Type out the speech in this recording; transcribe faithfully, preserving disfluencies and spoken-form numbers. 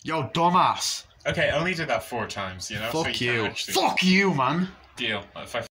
Yo, dumbass. Okay, I only did that four times, you know? so Fuck you. you. can't actually- Fuck you, man. Deal. If I